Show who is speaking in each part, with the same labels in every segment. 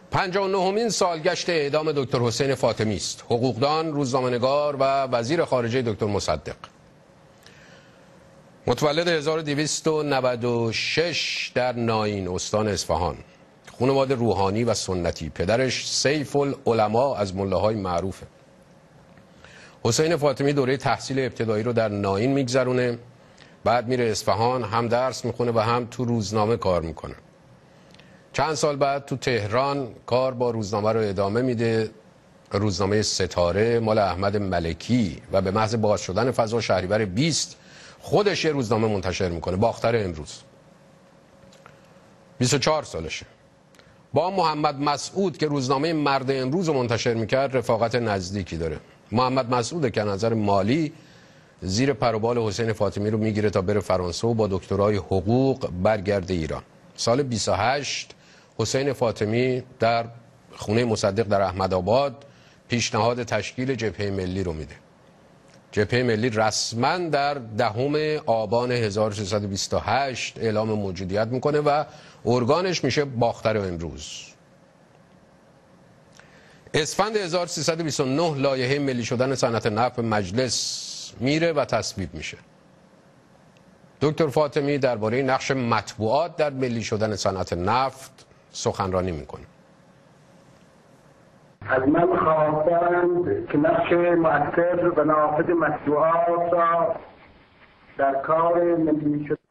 Speaker 1: 59مین سالگشت اعدام دکتر حسین فاطمی است. حقوقدان، روزنامه‌نگار و وزیر خارجه دکتر مصدق. متولد 1296 در ناین استان اصفهان، خانواده روحانی و سنتی. پدرش سیف العلماء از ملاهای معروفه. حسین فاطمی دوره تحصیل ابتدایی رو در ناین میگذرونه، بعد میره اصفهان، هم درس میخونه و هم تو روزنامه کار میکنه. چند سال بعد تو تهران کار با روزنامه رو ادامه میده، روزنامه ستاره مال احمد ملکی، و به محض باز شدن فضا شهریور 20 خودش یه روزنامه منتشر میکنه، باختر امروز. 24 سالشه. با محمد مسعود که روزنامه مرد امروز رو منتشر میکرد رفاقت نزدیکی داره. محمد مسعود که نظر مالی زیر پروبال حسین فاطمی رو میگیره تا بره فرانسه و با دکترای حقوق برگرده ایران. سال 28 حسین فاطمی در خونه مصدق در احمدآباد پیشنهاد تشکیل جبهه ملی رو میده. جبهه ملی رسما در 10 آبان 1328 اعلام موجودیت میکنه و ارگانش میشه باختر امروز. اسفند 1329 لایحه ملی شدن صنعت نفت به مجلس میره و تصویب میشه. دکتر فاطمی درباره نقش مطبوعات در ملی شدن صنعت نفت سخنرانی میکنه.
Speaker 2: از من خواستند که نقش مؤثر و نافذ مطبوعات را در کار ملی شدن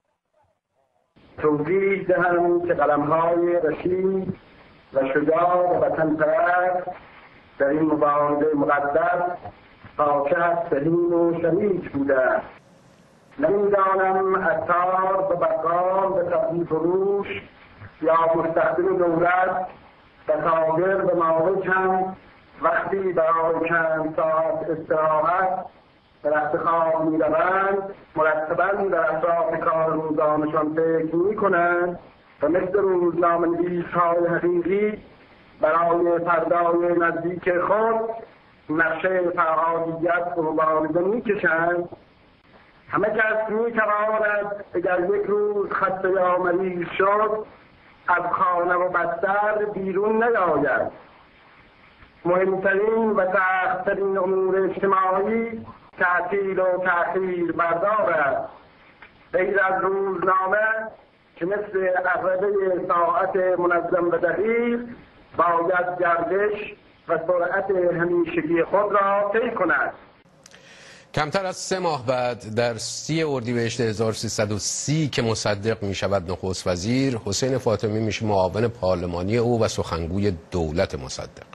Speaker 2: توضیح دهم که قلم‌های رشید و شجاع و وطن‌پرست در این مبارزه مقدس خاکه سلیم و شریک بودند. نمیدانم عطار به بقال به تبدیل فروش یا مستخدم دولت و تاجر به مالک هم وقتی برای چند ساعت استراحت به رخت خواب میروند مرتبا در اطراف کار روزانشان فکر میکنند و مثل روزنامه‌نویس‌های حقیقی برای فردای نزدیک خود نقشه فعالیت و مبارزه میکشند. همه کس میتواند اگر یک روز خسته یا مریض شد از خانه و بستر بیرون نیاید. مهمترین و سخت‌ترین امور اجتماعی تعطیل و تأخیر بردارد. غیر از روزنامه که مثل عقربه ساعت منظم و دقیق باید گردش و سرعت همیشگی خود را طی کند.
Speaker 1: کمتر از 3 ماه بعد در 30 اردیبهشت 1330 که مصدق می شود نخست وزیر، حسین فاطمی میشه معاون پارلمانی او و سخنگوی دولت مصدق.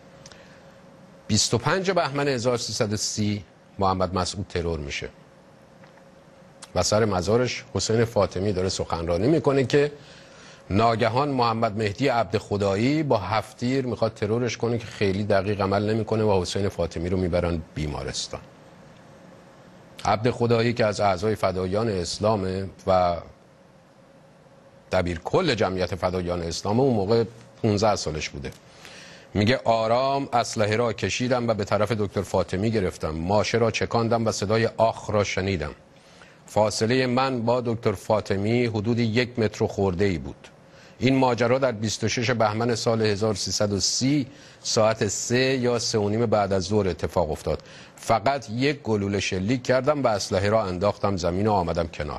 Speaker 1: 25 بهمن 1330 محمد مسعود ترور میشه و سر مزارش حسین فاطمی داره سخنرانی میکنه که ناگهان محمد مهدی عبد خدایی با 7 تیر میخواد ترورش کنه که خیلی دقیق عمل نمیکنه و حسین فاطمی رو میبرن بیمارستان. عبد خدایی که از اعضای فدایان اسلام و دبیر کل جمعیت فدایان اسلام اون موقع 15 سالش بوده، میگه آرام اسلحه را کشیدم و به طرف دکتر فاطمی گرفتم، ماشه را چکاندم و صدای آخ را شنیدم. فاصله من با دکتر فاطمی حدود 1 متر خورده ای بود. این ماجرا در 26 بهمن سال 1330 ساعت 3 یا 3:30 بعد از ظهر اتفاق افتاد. فقط 1 گلوله شلیک کردم و اسلحه را انداختم زمین و آمدم کنار.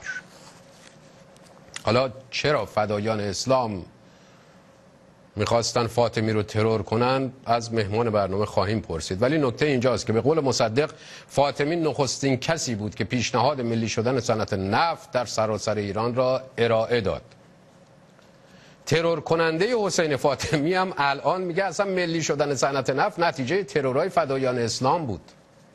Speaker 1: حالا چرا فدایان اسلام میخواستن فاطمی رو ترور کنن از مهمان برنامه خواهیم پرسید، ولی نکته اینجاست که به قول مصدق فاطمی نخستین کسی بود که پیشنهاد ملی شدن صنعت نفت در سراسر ایران را ارائه داد. ترور کننده حسین فاطمی هم الان میگه اصلا ملی شدن صنعت نفت نتیجه ترورهای فدایان اسلام بود.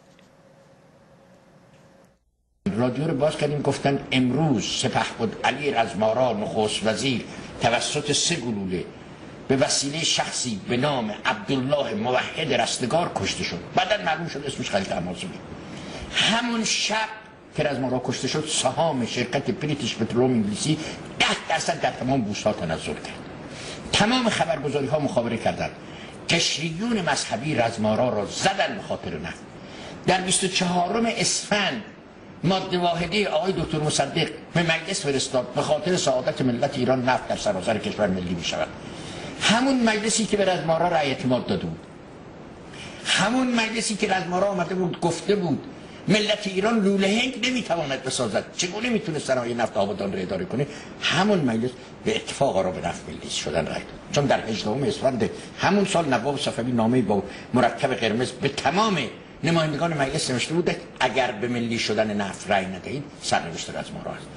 Speaker 3: رادیو رو باز کردیم گفتن امروز سپهبد علی رزمارا نخست وزیر توسط 3 گلوله به وسیله شخصی به نام عبدالله موحد رستگار کشته شد. بعداً معلوم شد اسمش خلیل طهماسبی. همون شب که رزمارا کشته شد سهام شرکت بریتیش پترولیوم انگلیسی 10% در تمام بورس‌ها تنزل کرد. تمام خبرگزاری ها مخابره کردند. قشریون مذهبی رزمارا را زدن به خاطر نفت. در 24 اسفند ماده واحده آقای دکتر مصدق به مجلس فرستاد به خاطر سعادت ملت ایران نفت در سراسر کشور ملی می شود. همون مجلسی که به رزمارا رأی اعتماد داده بود، همون مجلسی که رزمارا آمده بود گفته بود ملت ایران لوله هنگ نمیتواند بسازد، چگونه میتونه صنایع نفت آبادان را اداره کنه، همون مجلس به اتفاق آرا به نفت ملی شدن رأی داد. چون در 18 اسفند همون سال نواب صفوی نامه‌ای با مرکب قرمز به تمام نمایندگان مجلس نوشته بود اگر به ملی شدن نفت رأی ندهید سرنوشت رزمارا است.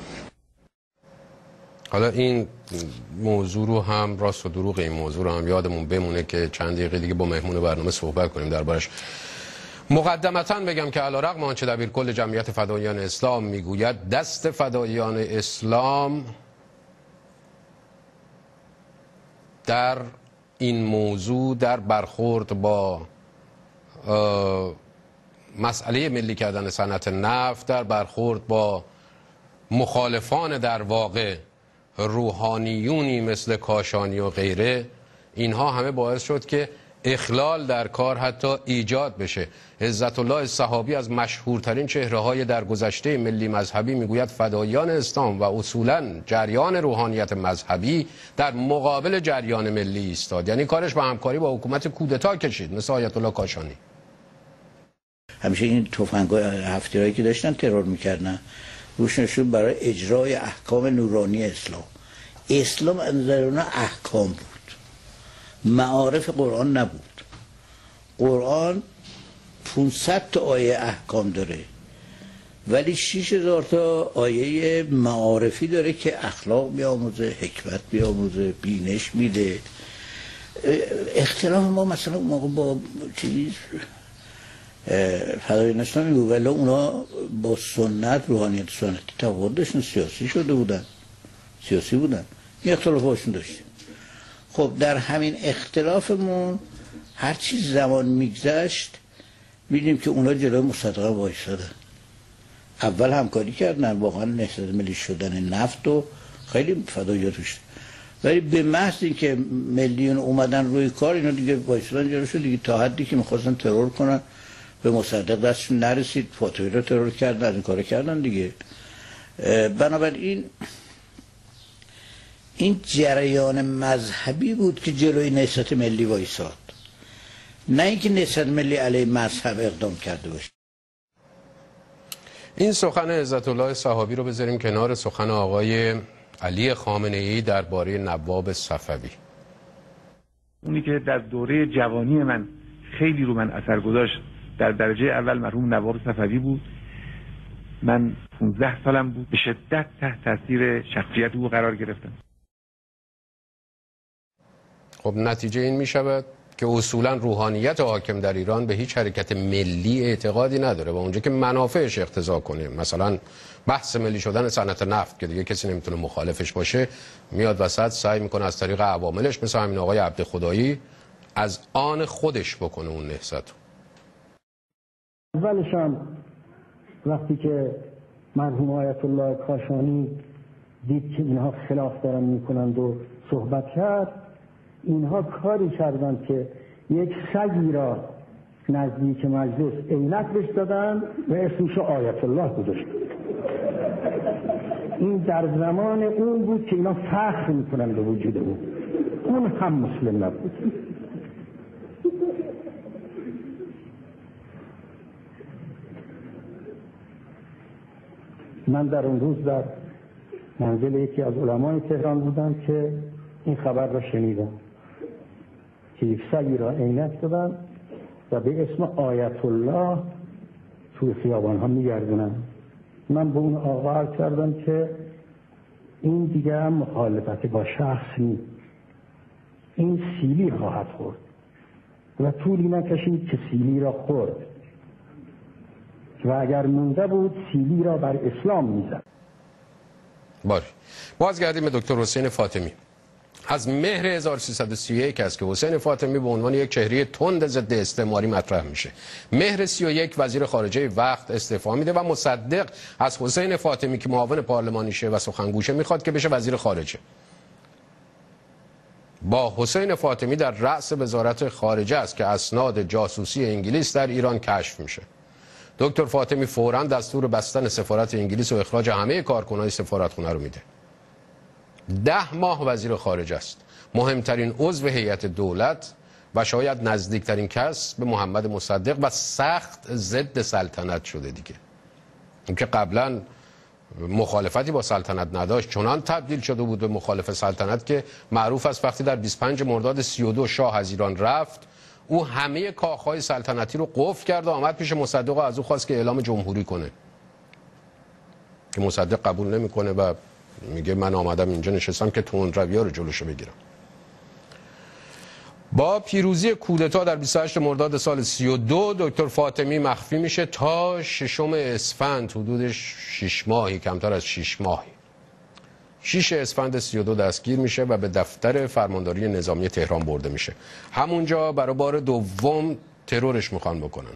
Speaker 1: حالا این موضوع رو هم راست و دروغ این موضوع رو هم یادمون بمونه که چند دقیقه دیگه با مهمون برنامه صحبت کنیم دربارش. مقدمتاً بگم که علیرغم آنچه دبیرکل جمعیت فداییان اسلام میگوید، دست فداییان اسلام در این موضوع در برخورد با مسئله ملی کردن صنعت نفت، در برخورد با مخالفان در واقع روحانیونی مثل کاشانی و غیره، اینها همه باعث شد که اخلال در کار حتی ایجاد بشه. عزت الله الصحابی از مشهورترین چهره‌های در گذشته ملی مذهبی میگوید فداییان اسلام و اصولاً جریان روحانیت مذهبی در مقابل جریان ملی ایستاد، یعنی کارش با همکاری با حکومت کودتا کشید، مثل آیت الله کاشانی.
Speaker 4: همیشه این تفنگ‌های هفت‌تیرایی که داشتن ترور میکردن، روشنشون برای اجرای احکام نورانی اسلام از نظر اونا احکام بود، معارف قرآن نبود. قرآن 500 تا آیه احکام داره ولی 6000 تا آیه معارفی داره که اخلاق بیاموزه، حکمت بیاموزه، بینش میده. اختلاف ما مثلا اون موقع با چیز فداییان اسلامی بود ولی اونا با سنت، روحانیت سنتی تفاوت داشتن، سیاسی بودن، این اختلاف هاشون داشتیم. خب در همین اختلافمون هر چی زمان میگذشت میدیم که اونا جلوی مصدقه وایسادن. اول همکاری کردن، واقعا نهضت ملی شدن نفت و خیلی فداییات داشت، ولی به محض اینکه ملیون اومدن روی کار اینا دیگه وایسادن جلوشون دیگه، تا حدی که میخواستن ترور کنن به مصدق دستشون نرسید، فاتحی رو ترور کردن، از این کار کردن دیگه. بنابراین این جریان مذهبی بود که جلوی نهضت ملی وایساد، نه اینکه نهضت ملی علیه مذهب اقدام کرده باشه.
Speaker 1: این سخن عزت الله صحابی رو بذاریم کنار سخن آقای علی خامنه‌ای درباره نواب صفوی.
Speaker 5: اونی که در دوره جوانی من خیلی رو من اثر گذاشت در درجه اول مرحوم نواب صفوی بود. من 15 سالم بود، به شدت تحت تاثیر شخصیت او قرار گرفتم.
Speaker 1: خب نتیجه این می شود که اصولا روحانیت حاکم در ایران به هیچ حرکت ملی اعتقادی نداره و اونجا که منافعش اقتضا کنه، مثلا بحث ملی شدن صنعت نفت که دیگه کسی نمیتونه مخالفش باشه، میاد وسط سعی میکنه از طریق عواملش مثل همین آقای عبد خدایی از آن خودش بکنه اون نهضت.
Speaker 6: اولشان وقتی که مرحوم آیت الله کاشانی دید که اینها خلاف دارن میکنند و صحبت کرد، اینها کاری کردند که یک سگی را نزدیک مجلس عینک بهش دادن و اسمش آیت الله گذاشتن. این در زمان اون بود که اینا فخر میکنن به وجود اون هم مسلم نبود. من در اون روز در منزل یکی از علمای تهران بودم که این خبر را شنیدم که یک سگی را عینک دادن و به اسم آیت الله توی خیابان ها میگردونن. من به اون آقا عرض کردم که این دیگه هم مخالفت با شخص نیست، این سیلی خواهد خورد و طولی نکشید که سیلی را خورد و اگر مونده بود سیلی را بر اسلام میزد.
Speaker 1: بازگردیم به دکتر حسین فاطمی. از مهر 1331 است که حسین فاطمی به عنوان یک چهره تند ضد استعماری مطرح میشه. مهر 31 وزیر خارجه وقت استعفا میده و مصدق از حسین فاطمی که معاون پارلمانیشه و سخنگوشه میخواد که بشه وزیر خارجه. با حسین فاطمی در رأس وزارت خارجه است که اسناد جاسوسی انگلیس در ایران کشف میشه. دکتر فاطمی فوراً دستور بستن سفارت انگلیس و اخراج همه کارکنان سفارتخونه رو میده. 10 ماه وزیر خارجه است. مهمترین عضو هیئت دولت و شاید نزدیکترین کس به محمد مصدق و سخت ضد سلطنت شده دیگه. اون که قبلا مخالفتی با سلطنت نداشت، چنان تبدیل شده بود به مخالف سلطنت که معروف است وقتی در 25 مرداد 32 شاه از ایران رفت، او همه کاخهای سلطنتی رو قفل کرد و آمد پیش مصدق و از او خواست که اعلام جمهوری کنه، که مصدق قبول نمیکنه و میگه من آمدم اینجا نشستم که تندروی‌ها رو جلوشو بگیرم. با پیروزی کودتا در 28 مرداد سال 32 دکتر فاطمی مخفی میشه تا 6 اسفند، حدود 6 ماهی، کمتر از 6 ماهی، 6 اسفند 32 دستگیر میشه و به دفتر فرمانداری نظامی تهران برده میشه. همونجا برای بار دوم ترورش میخوان بکنن.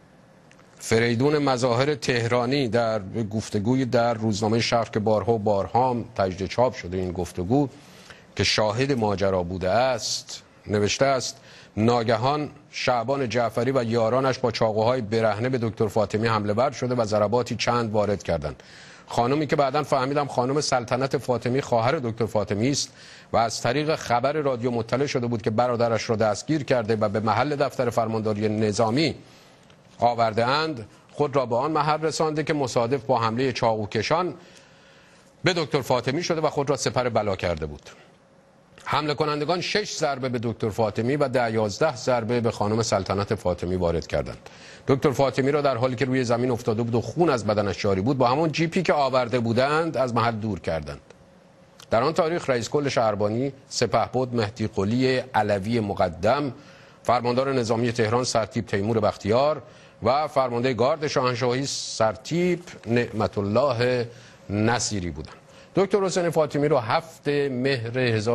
Speaker 1: فریدون مظاهر تهرانی در گفتگوی در روزنامه شرق که بارها تجدید چاپ شده این گفتگو که شاهد ماجرا بوده است، نوشته است ناگهان شعبان جعفری و یارانش با چاقوهای برهنه به دکتر فاطمی حمله ور شده و ضرباتی چند وارد کردند. خانمی که بعداً فهمیدم خانم سلطنت فاطمی خواهر دکتر فاطمی است و از طریق خبر رادیو مطلع شده بود که برادرش را دستگیر کرده و به محل دفتر فرمانداری نظامی آورده اند، خود را به آن محل رسانده که مصادف با حمله چاقوکشان به دکتر فاطمی شده و خود را سپر بلا کرده بود. حمله کنندگان 6 ضربه به دکتر فاطمی و 11 ضربه به خانم سلطنت فاطمی وارد کردند. دکتر فاطمی را در حالی که روی زمین افتاده بود و خون از بدنش جاری بود با همون جیپی که آورده بودند از محل دور کردند. در آن تاریخ رئیس کل شهربانی سپهبد مهدی قلی علوی مقدم، فرماندار نظامی تهران سرتیپ تیمور بختیار و فرمانده گارد شاهنشاهی سرتیپ نعمت الله نصیری بودند. دکتر حسین فاطمی رو 7 مهر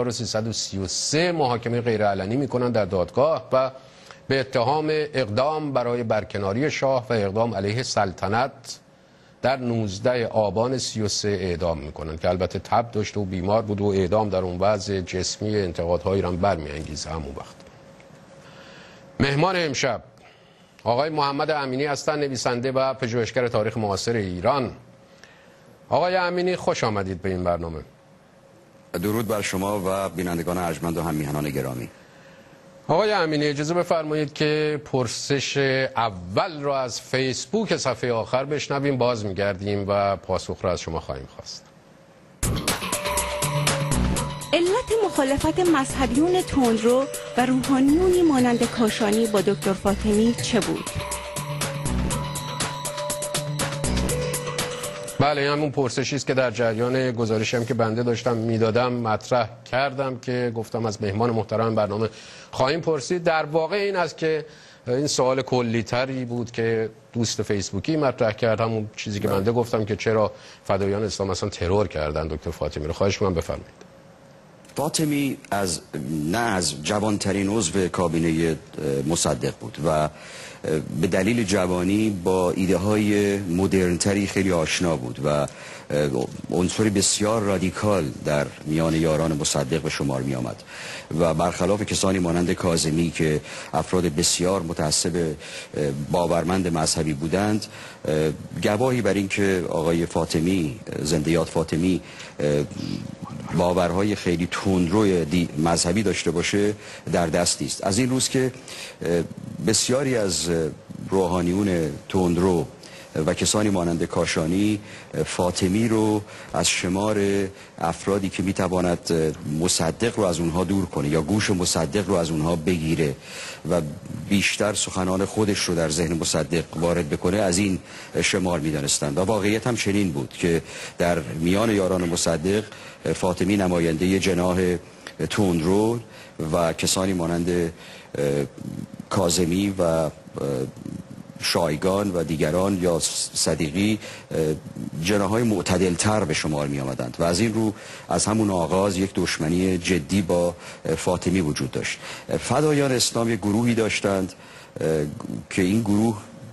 Speaker 1: 1333 محاکمه غیرعلنی میکنند در دادگاه و به اتهام اقدام برای برکناری شاه و اقدام علیه سلطنت در 19 آبان 33 اعدام میکنند که البته تب داشته و بیمار بود و اعدام در اون وضع جسمی انتقادهایی را برمیانگیزه. همون وقت مهمان امشب آقای محمد امینی هستند، نویسنده و پژوهشگر تاریخ معاصر ایران. آقای امینی خوش آمدید به این برنامه.
Speaker 7: درود بر شما و بینندگان ارجمند و هم میهنان گرامی.
Speaker 1: آقای امینی اجازه بفرمایید که پرسش اول را از فیسبوک صفحه آخر بشنویم، باز میگردیم و پاسخ را از شما خواهیم خواست.
Speaker 8: علت مخالفت مذهبیون تندرو و روحانیونی مانند کاشانی با دکتر فاطمی چه بود؟
Speaker 1: بله، همون پرسشی است که در جریان گزارشی هم که بنده داشتم میدادم مطرح کردم که گفتم از مهمان محترم برنامه خواهیم پرسید. در واقع این است که این سوال کلی تری بود که دوست فیسبوکی مطرح کرد، همون چیزی که بنده گفتم که چرا فدایان اسلام اصلا ترور کردن دکتر فاطمی رو. خواهش می‌کنم بفرمایید.
Speaker 7: فاطمی از جوانترین عضو کابینه مصدق بود و به دلیل جوانی با ایده های مدرنتری خیلی آشنا بود و عنصری بسیار رادیکال در میان یاران مصدق به شمار می آمد و برخلاف کسانی مانند کاظمی که افراد بسیار متعصب باورمند مذهبی بودند، گواهی بر این که آقای فاطمی، زنده یاد فاطمی، باورهای خیلی تندروی مذهبی داشته باشه در دستی است. از این روز که بسیاری از روحانیون تندرو و کسانی مانند کاشانی فاطمی رو از شمار افرادی که میتواند مصدق رو از اونها دور کنه یا گوش مصدق رو از اونها بگیره و بیشتر سخنان خودش رو در ذهن مصدق وارد بکنه از این شمار میدانستند و واقعیت هم چنین بود که در میان یاران مصدق فاطمی نماینده جناح تندرو و کسانی مانند کاظمی و شایگان و دیگران یا صدیقی جناح‌های معتدل‌تر به شمار می آمدند و از این رو از همون آغاز یک دشمنی جدی با فاطمی وجود داشت. فدایان اسلام یک گروهی داشتند که این گروه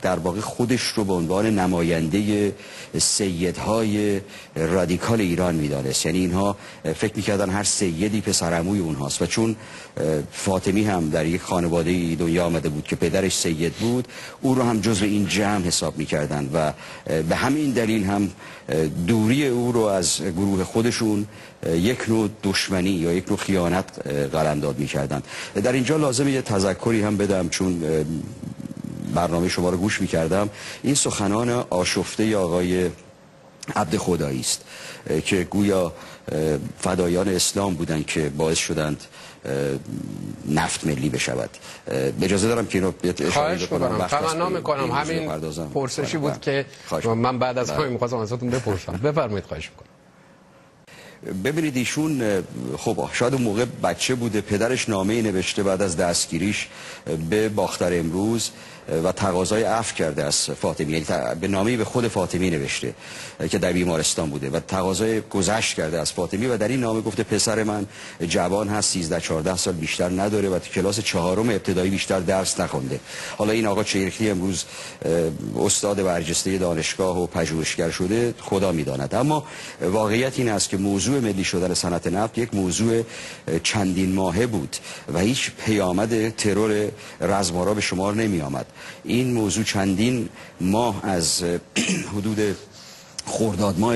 Speaker 7: در واقع خودش رو به عنوان نماینده سیدهای رادیکال ایران میدانست. یعنی اینها فکر میکردن هر سیدی پسرعموی اونهاست و چون فاطمی هم در یک خانواده دنیا آمده بود که پدرش سید بود، او رو هم جزو این جمع حساب میکردن و به همین دلیل هم دوری او رو از گروه خودشون یک نوع دشمنی یا یک نوع خیانت قلمداد میکردن. در اینجا لازمه یه تذکری هم بدم، چون برنامه شما رو گوش میکردم. این سخنان آشفته آقای عبد خدایی است که گویا فدایان اسلام بودند که باعث شدند نفت ملی بشود. اجازه دارم که اینو
Speaker 1: خواهش میکنم، تمنا میکنم. همین پرسشی بود که من بعد از همین میخواستم ازتون بپرسم. بفرمایید. خواهش میکنم.
Speaker 7: ببینید ایشون خب شاید اون موقع بچه بوده، پدرش نامه‌ای نوشته بعد از دستگیریش به باختر امروز و تقاضای عفو کرده از فاطمی، یعنی به نامه‌ای به خود فاطمی نوشته که در بیمارستان بوده و تقاضای گذشت کرده از فاطمی و در این نامه گفته پسر من جوان هست، 13-14 سال بیشتر نداره و تو کلاس 4 ابتدایی بیشتر درس نخونده. حالا این آقا چیرخی امروز استاد برجسته دانشگاه و پژوهشگر شده، خدا میداند. اما واقعیت این است که موضوع ملی شدن صنعت نفت یک موضوع چندین ماهه بود و هیچ پیامد ترور رزمارا به شمار نمی آمد. این موضوع چندین ماه از حدود خرداد ماه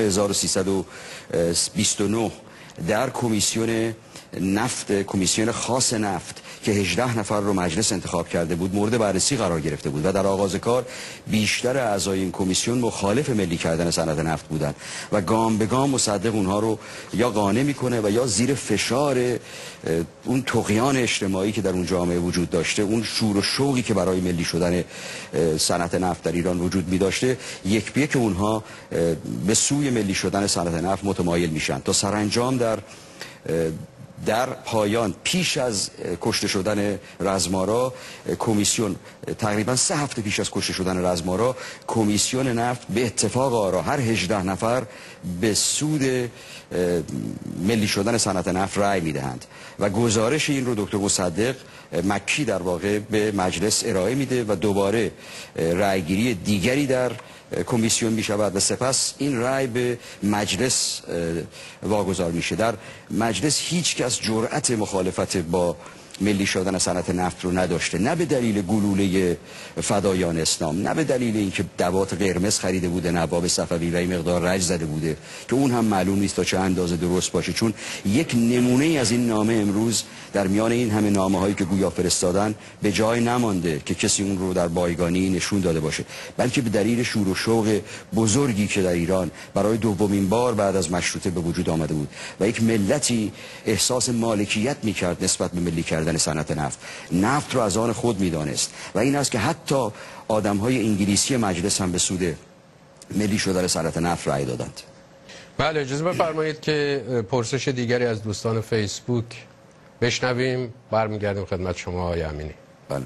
Speaker 7: 1329 در کمیسیون نفت، کمیسیون خاص نفت که 18 نفر رو مجلس انتخاب کرده بود، مورد بررسی قرار گرفته بود و در آغاز کار بیشتر اعضای این کمیسیون مخالف ملی کردن صنعت نفت بودند و گام به گام مصدق اونها رو یا قانع میکنه و یا زیر فشار اون طغیان اجتماعی که در اون جامعه وجود داشته، اون شور و شوقی که برای ملی شدن صنعت نفت در ایران وجود می داشته، یک به یک اونها به سوی ملی شدن صنعت نفت متمایل میشن تا سرانجام در پایان پیش از کشته شدن رزمارا کمیسیون، تقریبا 3 هفته پیش از کشته شدن رزمارا، کمیسیون نفت به اتفاق آرا هر 18 نفر به سود ملی شدن صنعت نفت رأی میدهند و گزارش این رو دکتر مصدق مکی در واقع به مجلس ارائه میده و دوباره رأیگیری دیگری در کمیسیون می شود و سپس این رأی به مجلس واگذار میشه. در مجلس هیچ کس جرأت مخالفت با ملی شدن صنعت نفت رو نداشته، نه به دلیل گلوله فدایان اسلام، نه به دلیل اینکه دوات قرمز خریده بوده نواب صفوی و این مقدار رج زده بوده که اون هم معلوم نیست تا چه اندازه درست باشه، چون یک نمونه از این نامه امروز در میان این همه نامه هایی که گویا فرستادن به جای نمانده که کسی اون رو در بایگانی نشون داده باشه، بلکه به دلیل شور و شوق بزرگی که در ایران برای دومین بار بعد از مشروطه به وجود آمده بود و یک ملتی احساس مالکیت میکرد نسبت به ملی کردن صنعت نفت. نفت رو از آن خود میدانست و این است که حتی آدم‌های انگلیسی مجلس هم به سود ملی شدن صنعت نفت رأی دادند.
Speaker 1: بله، اجازه بفرمایید که پرسش دیگری از دوستان فیسبوک بشنویم، برمیگردیم خدمت شما آقای امینی.
Speaker 7: بله.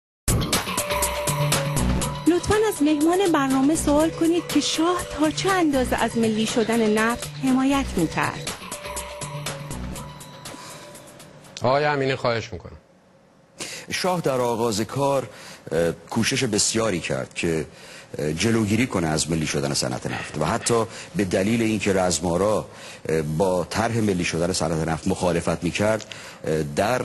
Speaker 8: لطفاً از مهمان برنامه سوال کنید که شاه تا چه اندازه از ملی شدن نفت حمایت می‌کرد.
Speaker 1: آقای امینی خواهش میکنم.
Speaker 7: شاه در آغاز کار کوشش بسیاری کرد که جلوگیری کنه از ملی شدن صنعت نفت و حتی به دلیل اینکه رزمارا با طرح ملی شدن صنعت نفت مخالفت میکرد، در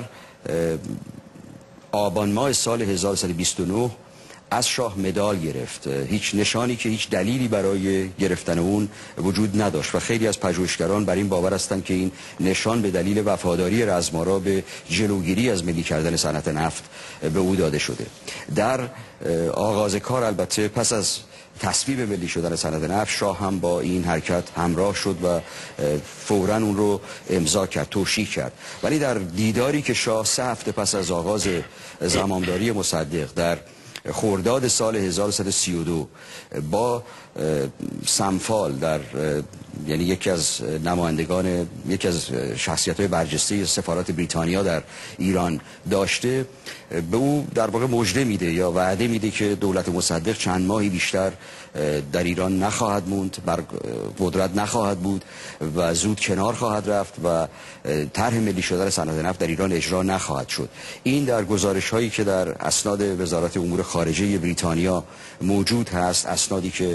Speaker 7: آبان ماه سال 1329 از شاه مدال گرفت. هیچ نشانی که هیچ دلیلی برای گرفتن اون وجود نداشت و خیلی از پژوهشگران بر این باور هستند که این نشان به دلیل وفاداری رزمارا به جلوگیری از ملی کردن صنعت نفت به او داده شده. در آغاز کار البته پس از تصویب ملی شدن صنعت نفت، شاه هم با این حرکت همراه شد و فوراً اون رو امضا کرد، توشیح کرد. ولی در دیداری که شاه 3 هفته پس از آغاز زمامداری مصدق در خرداد سال 1132 با سمفال در یعنی یکی از نمایندگان، یکی از شخصیت‌های برجسته سفارت بریتانیا در ایران داشته، به او در واقع مژده میده یا وعده میده که دولت مصدق چند ماهی بیشتر در ایران نخواهد موند، بر قدرت نخواهد بود و زود کنار خواهد رفت و طرح ملی شدن صنعت نفت در ایران اجرا نخواهد شد. این در گزارش هایی که در اسناد وزارت امور خارجه بریتانیا موجود هست، اسنادی که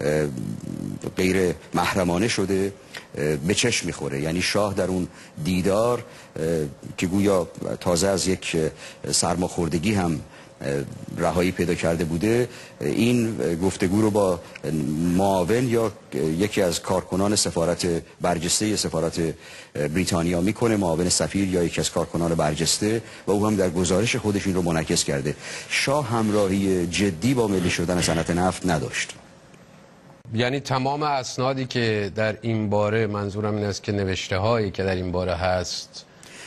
Speaker 7: غیر محرمانه شده، به چشم میخوره. یعنی شاه در اون دیدار که گویا تازه از یک سرماخوردگی هم رهایی پیدا کرده بوده، این گفتگو رو با معاون یا یکی از کارکنان سفارت برجسته سفارت بریتانیا میکنه، معاون سفیر یا یکی از کارکنان برجسته، و او هم در گزارش خودش این رو منعکس کرده. شاه همراهی جدی با ملی شدن صنعت نفت نداشت.
Speaker 1: یعنی تمام اسنادی که در این باره، منظورم این است که نوشته هایی که در این باره هست،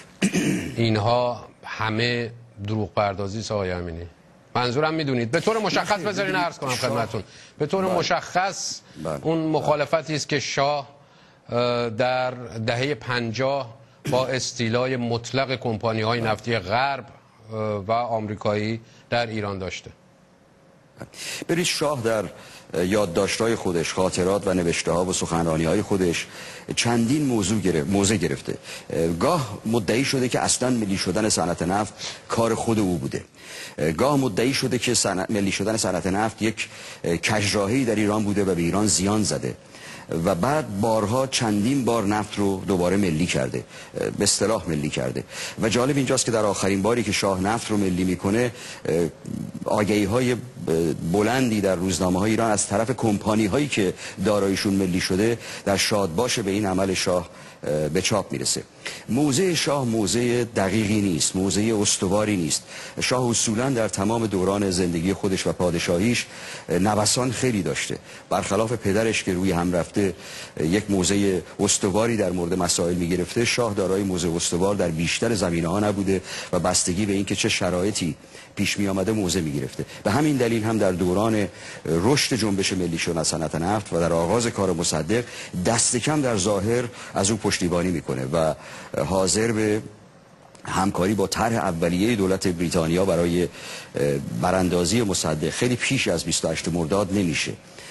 Speaker 1: اینها همه دروغ پردازی است آقای امینی؟ منظورم میدونید به طور مشخص، بذارین عرض کنم خدمتتون، به طور مشخص اون مخالفتی است که شاه در دهه 50 با استیلای مطلق کمپانی‌های نفتی غرب و آمریکایی در ایران داشته.
Speaker 7: برید شاه در یادداشت‌های خودش، خاطرات و نوشته‌ها و سخنرانی‌های خودش چندین موضوع گرفته. گاه مدعی شده که اصلا ملی شدن صنعت نفت کار خود او بوده، گاه مدعی شده که ملی شدن صنعت نفت یک کژراهی در ایران بوده و به ایران زیان زده، و بعد بارها چندین بار نفت رو دوباره ملی کرده، به اصطلاح ملی کرده. و جالب اینجاست که در آخرین باری که شاه نفت رو ملی میکنه، آگهی‌های بلندی در روزنامه‌های ایران از طرف کمپانی‌هایی که داراییشون ملی شده در شادباش به این عمل شاه به چاپ میرسه. موضع شاه موضع دقیقی نیست، موضع استواری نیست. شاه اصولا در تمام دوران زندگی خودش و پادشاهیش نوسان خیلی داشته. برخلاف پدرش که روی هم رفته یک موضع استواری در مورد مسائل میگرفته، شاه دارای موضع استوار در بیشتر زمینه‌ها نبوده و بستگی به اینکه چه شرایطی پیش می آمده موضع می گرفته. به همین دلیل هم در دوران رشد جنبش ملی شدن صنعت نفت و در آغاز کار مصدق دست کم در ظاهر از او پشتیبانی میکنه و حاضر به همکاری با طرح اولیه دولت بریتانیا برای براندازی مصدق خیلی پیش از 28 مرداد نمیشه.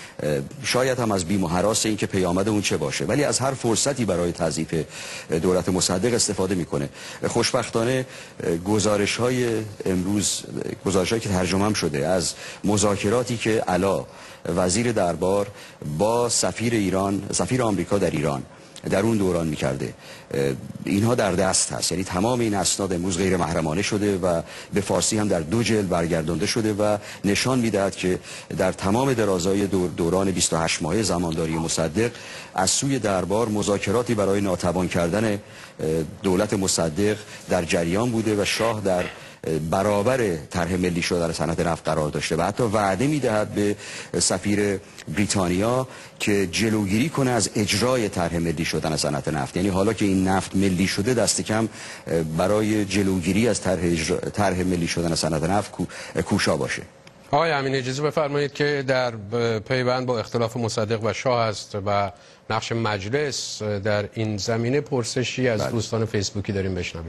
Speaker 7: شاید هم از بیم و هراس این که پیامد اون چه باشه، ولی از هر فرصتی برای تضعیف دولت مصدق استفاده میکنه. خوشبختانه گزارش‌های امروز، گزارش‌هایی که ترجمه هم شده از مذاکراتی که علا وزیر دربار با سفیر آمریکا در ایران در اون دوران میکرده، اینها در دست هست. یعنی تمام این اسناد امروز غیر محرمانه شده و به فارسی هم در 2 جلد برگردانده شده و نشان میدهد که در تمام درازای دوران 28 ماهه زمانداری مصدق از سوی دربار مذاکراتی برای ناتوان کردن دولت مصدق در جریان بوده و شاه در برابر طرح ملی شدن صنعت نفت قرار داشته و حتی وعده میدهد به سفیر بریتانیا که جلوگیری کنه از اجرای طرح ملی شدن صنعت نفت. یعنی حالا که این نفت ملی شده، دست کم برای جلوگیری از طرح ملی شدن صنعت نفت کوشا باشه.
Speaker 1: آقای امینی اجازه بفرمایید که در پیوند با اختلاف مصدق و شاه است و نقش مجلس در این زمینه پرسشی از دوستان فیسبوکی داریم بشنویم.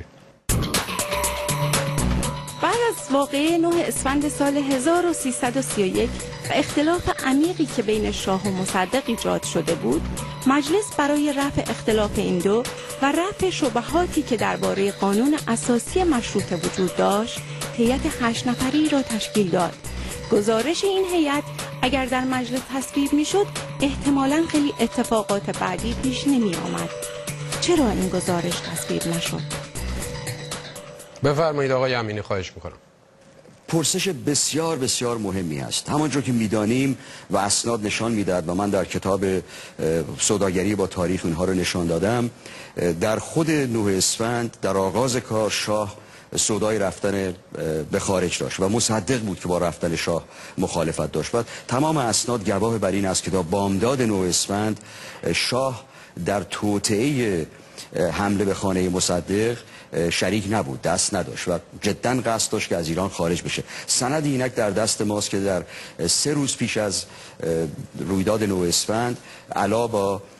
Speaker 8: واقعه 9 اسفند سال 1331 و اختلاف عمیقی که بین شاه و مصدق ایجاد شده بود، مجلس برای رفع اختلاف این دو و رفع شبهاتی که درباره قانون اساسی مشروطه وجود داشت، هیئت 8 نفری را تشکیل داد. گزارش این هیئت اگر در مجلس تصویب میشد، احتمالاً خیلی اتفاقات بعدی پیش نمی آمد. چرا این گزارش تصویب نشد؟
Speaker 1: بفرمایید آقای امینی، خواهش میکنم.
Speaker 7: پرسش بسیار بسیار مهمی است. همانجور که میدانیم و اسناد نشان میدهد و من در کتاب سوداگری با تاریخ اینها رو نشان دادم، در خود 9 اسفند در آغاز کار شاه سودای رفتن به خارج داشت و مصدق بود که با رفتن شاه مخالفت داشت و تمام اسناد گواه بر این است که تا بامداد 9 اسفند شاه در توطئه حمله به خانه مصدق شریک نبود، دست نداشت و جدا قصد داشت که از ایران خارج بشه. سندی اینک در دست ماست که در 3 روز پیش از رویداد 9 اسفند علا با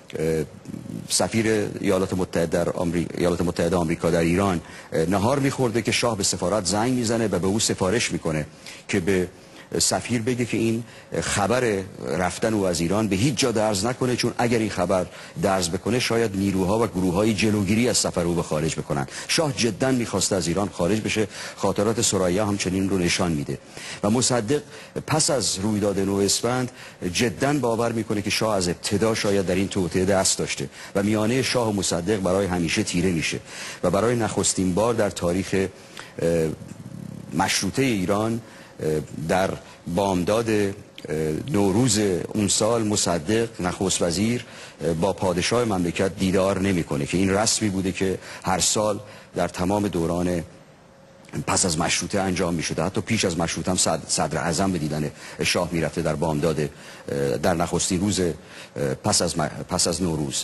Speaker 7: سفیر ایالات متحده آمریکا در ایران نهار میخورده که شاه به سفارت زنگ میزنه و به او سفارش میکنه که به سفیر بگه که این خبر رفتن او از ایران به هیچ جا درز نکنه، چون اگر این خبر درز بکنه شاید نیروها و گروههای جلوگیری از سفر او به خارج بکنن. شاه جدا میخواسته از ایران خارج بشه، خاطرات ثریا همچنین رو نشان میده و مصدق پس از رویداد 9 اسفند جدا باور میکنه که شاه از ابتدا شاید در این توطئه دست داشته و میانه شاه و مصدق برای همیشه تیره میشه و برای نخستین بار در تاریخ مشروطه ایران در بامداد نوروز اون سال مصدق نخست وزیر با پادشاه مملکت دیدار نمیکنه که این رسمی بوده که هر سال در تمام دوران پس از مشروطه انجام میشده. حتی پیش از مشروطه هم صدر اعظم به دیدن شاه میرفته در بامداد در نخستین روز پس از نوروز.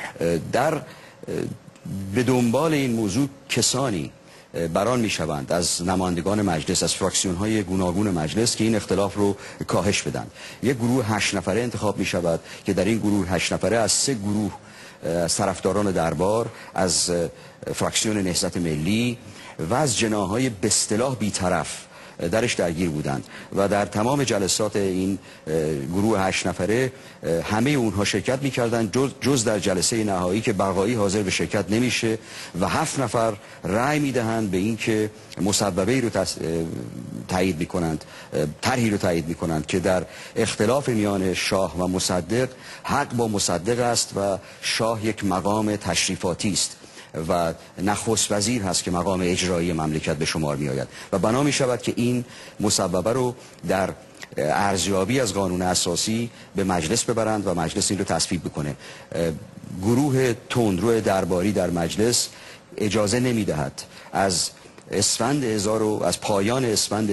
Speaker 7: به دنبال این موضوع کسانی بران میشوند از نمایندگان مجلس، از فراکسیون های گوناگون مجلس که این اختلاف رو کاهش بدن. یک گروه 8 نفره انتخاب می شود که در این گروه 8 نفره از 3 گروه از طرفداران دربار، از فراکسیون نهضت ملی و از جناح‌های به اصطلاح بی‌طرف درش درگیر بودند و در تمام جلسات این گروه 8 نفره همه اونها شرکت می‌کردند جز در جلسه نهایی که بقایی حاضر به شرکت نمیشه و 7 نفر رأی میدهند به این که مصوبه‌ای رو تایید می‌کنند، طرحی رو تایید می‌کنند که در اختلاف میان شاه و مصدق حق با مصدق است و شاه یک مقام تشریفاتی است و نخست وزیر هست که مقام اجرایی مملکت به شمار می آید و بنا می شود که این مصوبه رو در ارزیابی از قانون اساسی به مجلس ببرند و مجلس این رو تصویب بکنه. گروه تندرو درباری در مجلس اجازه نمی دهد از پایان اسفند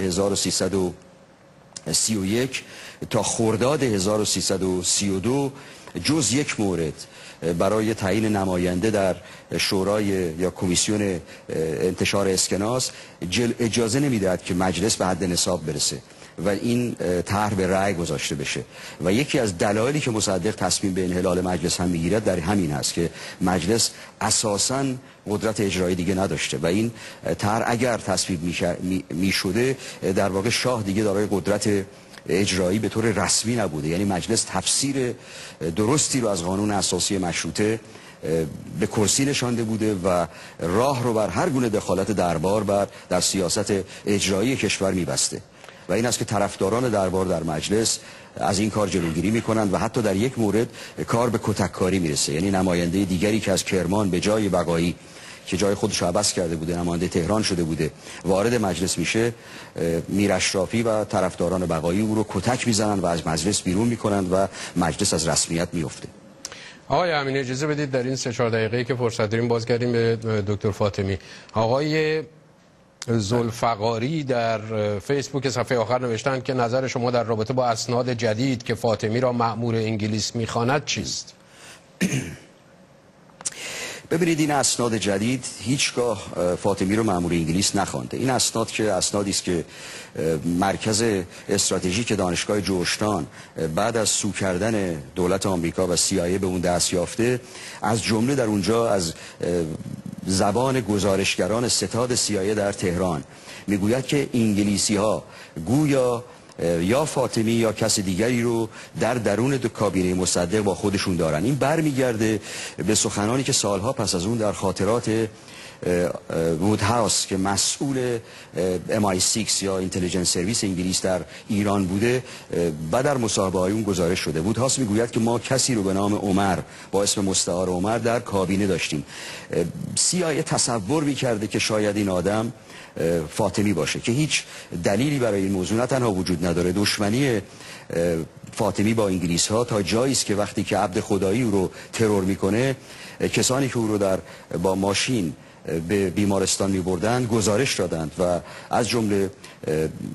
Speaker 7: 1331 تا خرداد 1332 جز یک مورد برای تعیین نماینده در شورای یا کمیسیون انتشار اسکناس اجازه نمیدهد که مجلس به حد نصاب برسه و این طرح به رأی گذاشته بشه و یکی از دلایلی که مصدق تصمیم به انحلال مجلس هم میگیرد در همین هست که مجلس اساساً قدرت اجرایی دیگه نداشته و این طرح اگر تصویب میشده در واقع شاه دیگه دارای قدرت اجرایی به طور رسمی نبوده، یعنی مجلس تفسیر درستی رو از قانون اساسی مشروطه به کرسی نشانده بوده و راه رو بر هر گونه دخالت دربار در سیاست اجرایی کشور میبسته و این است که طرفداران دربار در مجلس از این کار جلوگیری میکنند و حتی در یک مورد کار به کتککاری میرسه، یعنی نماینده دیگری که از کرمان به جای بقایی که جای خودش رو عوض کرده بوده نماینده تهران شده بوده وارد مجلس میشه، میر اشرافی و طرفداران بقایی او رو کتک میزنند و از مجلس بیرون میکنند و مجلس از رسمیت میفته.
Speaker 1: آقای امینی اجازه بدید در این 3-4 دقیقه‌ای که فرصت داریم باز کردیم به دکتر فاطمی. آقای ذوالفقاری در فیسبوک صفحه آخر نوشتند که نظر شما در رابطه با اسناد جدید که فاطمی را مأمور انگلیس میخواند چیست؟
Speaker 7: ببینید این اسناد جدید هیچگاه فاطمی رو مأمور انگلیس نخوانده. این اسناد که اسنادی است که مرکز استراتژیک دانشگاه جورجتاون بعد از سو کردن دولت آمریکا و CIA به اون دست یافته، از جمله در اونجا از زبان گزارشگران ستاد CIA در تهران میگوید که انگلیسی ها گویا یا فاطمی یا کس دیگری رو در درون کابینه مصدق با خودشون دارن. این برمیگرده به سخنانی که سالها پس از اون در خاطرات وودهاوس که مسئول MI6 یا اینتلیجنس سرویس انگلیس در ایران بوده و در مصاحبه های اون گزارش شده. وودهاوس میگوید که ما کسی رو به نام عمر با اسم مستعار عمر در کابینه داشتیم. CIA تصور میکرده که شاید این آدم فاطمی باشه که هیچ دلیلی برای این موضوع نه تنها وجود نداره. دشمنی فاطمی با انگلیس ها تا جایی است که وقتی که عبد خدایی او رو ترور میکنه، کسانی که او رو با ماشین به بیمارستان میبردند گزارش دادند و از جمله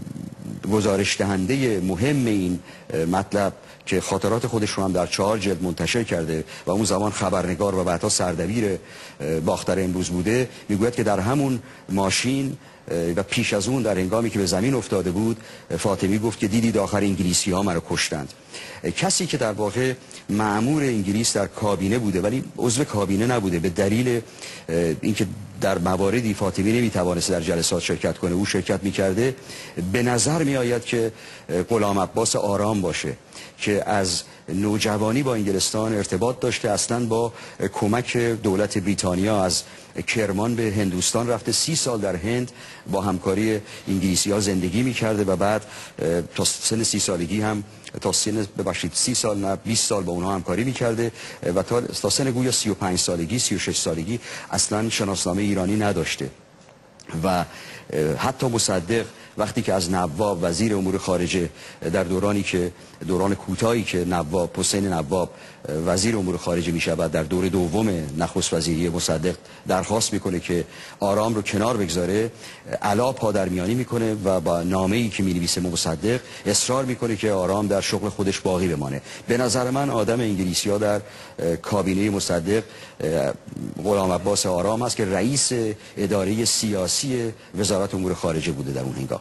Speaker 7: گزارش دهنده مهم این مطلب که خاطرات خودش رو هم در 4 جلد منتشر کرده و اون زمان خبرنگار و بعدها سردبیر باختر امروز بوده، میگوید که در همون ماشین و پیش از اون در هنگامی که به زمین افتاده بود، فاطمی گفت که دیدید آخر انگلیسی ها منو کشتند. کسی که در واقع مأمور انگلیس در کابینه بوده ولی عضو کابینه نبوده، به دلیل اینکه در مواردی فاطمی نمیتوانست در جلسات شرکت کنه او شرکت میکرده، به نظر میآید که غلام عباس آرام باشه که از نوجوانی با انگلستان ارتباط داشته، اصلا با کمک دولت بریتانیا از کرمان به هندوستان رفته، 30 سال در هند با همکاری انگلیسی ها زندگی میکرده و بعد تا سن 30 سالگی هم تا سن 30 سال نه 20 سال با اونها همکاری میکرده و تا سن گویا 35 سالگی 36 سالگی اصلا شناسنامه ایرانی نداشته. و حتی مصدق وقتی که از نواب وزیر امور خارجه در دوران کوتاهی که نواب حسین نواب وزیر امور خارجه می شود، در دور دوم نخست وزیری مصدق درخواست میکنه که آرام رو کنار بگذاره، علا پادرمیانی میکنه و با نامه‌ای که می‌نویسه مصدق اصرار میکنه که آرام در شغل خودش باقی بمانه. به نظر من آدم انگلیسی‌ها در کابینه مصدق غلام عباس آرام است که رئیس اداره سیاسی وزارت امور خارجه بوده در اون هنگام.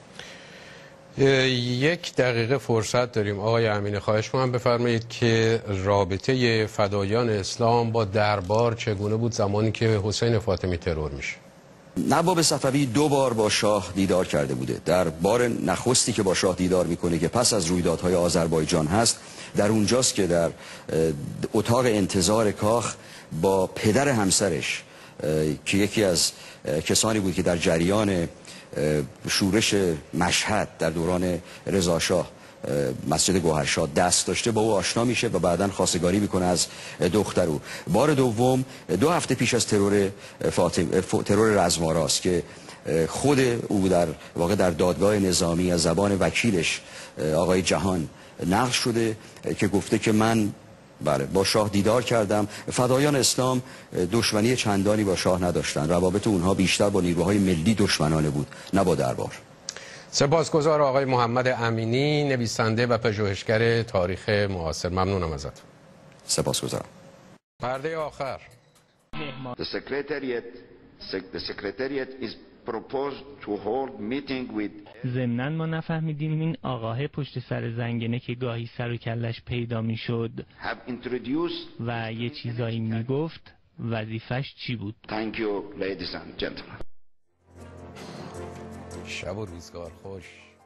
Speaker 1: 1 دقیقه فرصت داریم. آقای امینی خواهش می‌کنم بفرمایید که رابطه فدایان اسلام با دربار چگونه بود زمانی که حسین فاطمی ترور میشه؟
Speaker 7: نواب صفوی 2 بار با شاه دیدار کرده بوده. در بار نخستی که با شاه دیدار میکنه که پس از رویدادهای آذربایجان هست، در اونجاست که در اتاق انتظار کاخ با پدر همسرش که یکی از کسانی بود که در جریان شورش مشهد در دوران رضا شاه مسجد گوهرشاد دست داشته، با او آشنا میشه و بعداً خواستگاری میکنه از دختر او. بار دوم 2 هفته پیش از ترور رزماراست که خود او در واقع در دادگاه نظامی از زبان وکیلش آقای جهان نقل شده که گفته که من با شاه دیدار کردم. فدایان اسلام دشمنی چندانی با شاه نداشتن، روابط اونها بیشتر با نیروهای ملی دشمنانه بود نه با دربار.
Speaker 1: سپاسگزار آقای محمد امینی، نویسنده و پژوهشگر تاریخ معاصر. ممنونم ازت.
Speaker 7: سپاسگزارم.
Speaker 1: پرده آخر.
Speaker 9: The secretariat is proposed to hold meeting with.
Speaker 10: ضمناً ما نفهمیدیم این آقاه پشت سر زنگنه که گاهی سر و کلش پیدا میشد
Speaker 9: have introduced
Speaker 10: و یه چیزایی میگفت وظیفش چی بود؟
Speaker 9: Thank you ladies and gentlemen.
Speaker 1: شب و روزگار خوش.